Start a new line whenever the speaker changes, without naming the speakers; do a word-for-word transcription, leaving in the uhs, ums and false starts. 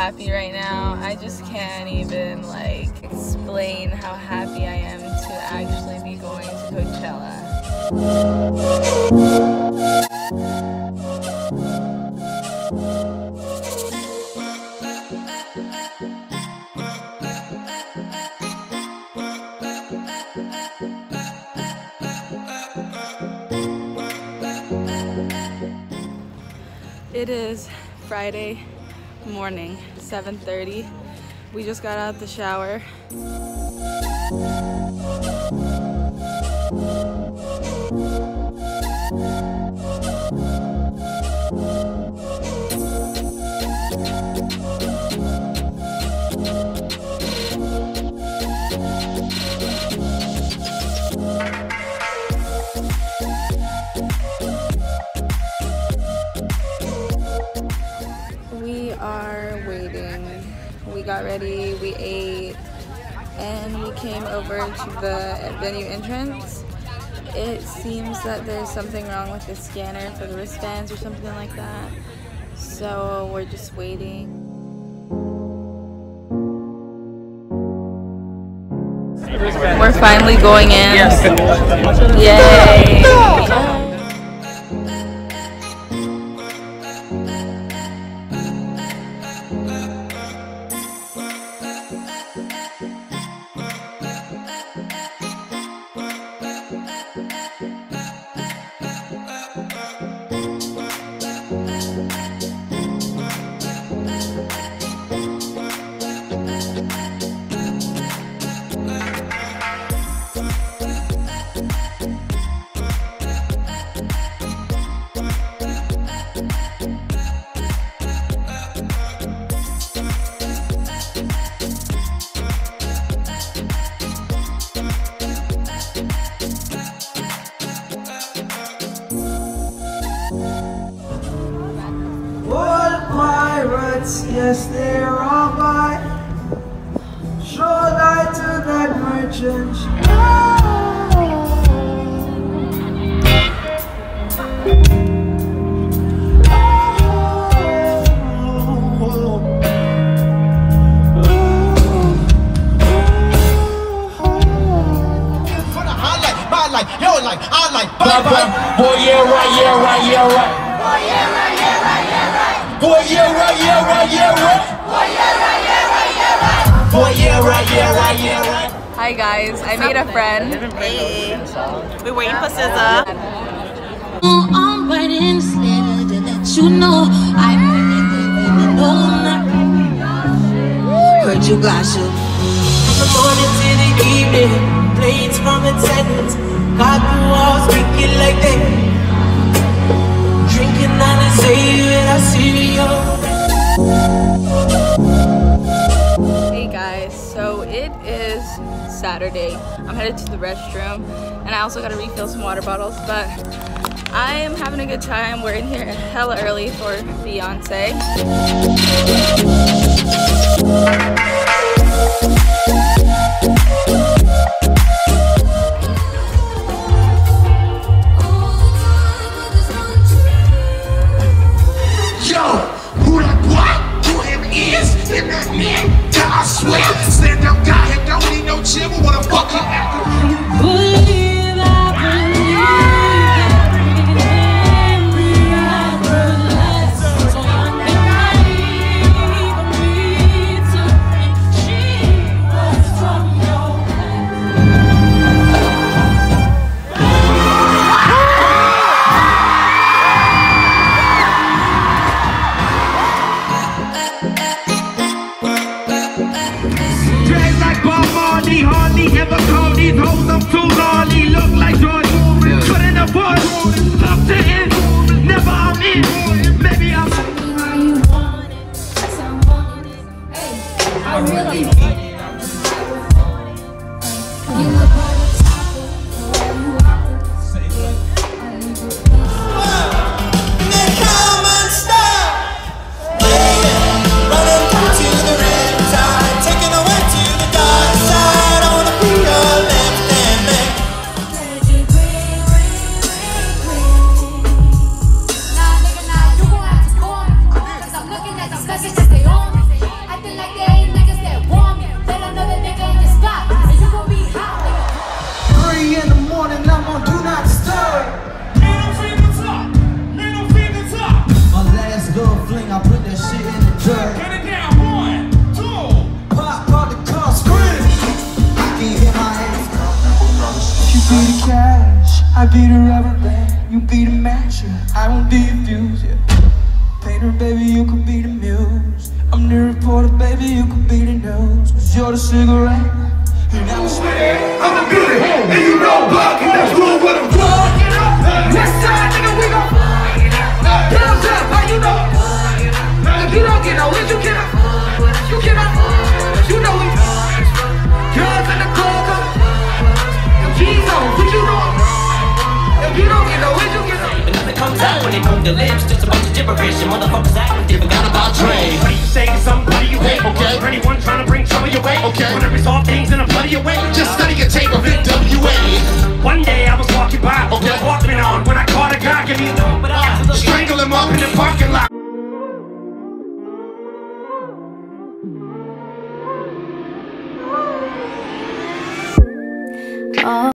happy right now. I just can't even like explain how happy I am to actually be going to Coachella. It is Friday morning, seven thirty. We just got out the shower. We are waiting. We got ready, we ate, and we came over to the venue entrance. It seems that there's something wrong with the scanner for the wristbands or something like that. So we're just waiting. We're finally going in. Yes. Yay!
Yes, they're all mine. Show light to that merchant.
For the highlight, my life, your life, I like, bye bye. Boy, yeah, right, yeah, right, yeah, right. Boy, yeah, right, yeah, right, yeah, right. Boy, yeah, right, yeah, right, yeah, right. Boy, yeah, right, yeah, right, yeah, right. Boy, yeah, right, yeah, right, yeah, right.
Hi guys, I made a friend.
Hey. We're waiting for S Z A.
I'm writing this letter to let you know I'm really know. Heard you gossip.
From the morning to the evening, planes from the tents, got the walls creaking like that. Drinking on the save I see you.
Hey guys, so it is Saturday. I'm headed to the restroom and I also got to refill some water bottles, but I am having a good time. We're in here hella early for Beyonce.
I swear, stand up guy and don't need no chill, but what the fuck you after?
Believe I believe every other lesson. So I'm naive of me to think she was from your
picture, I won't be abused, yeah. Painter, baby, you could be the muse. I'm the reporter, baby, you could be the news. Cause you're the cigarette, and I'm a sweater. I'm a beauty, and you know Buck, and that's cool with a plug. Next time, nigga, we gon' thumbs up, how you know? If you don't get no wins, you cannot. You cannot. You know it. Drugs in the club, the G's on, what you know? If you don't get no wins, you cannot.
Nothing comes out when they move their lips, just a bunch of gibberish. And motherfuckers acting different.
Forgot about Dre.
What are you saying? Somebody you hate?
Okay.
For anyone trying to bring trouble your way?
Okay.
Wanna resolve things in a bloody way?
Just study your tape of N W A.
One day I was walking by,
Okay.
walking on when I caught a guy, give me a dope, but I
Strangle him up
in the parking lot.
Oh.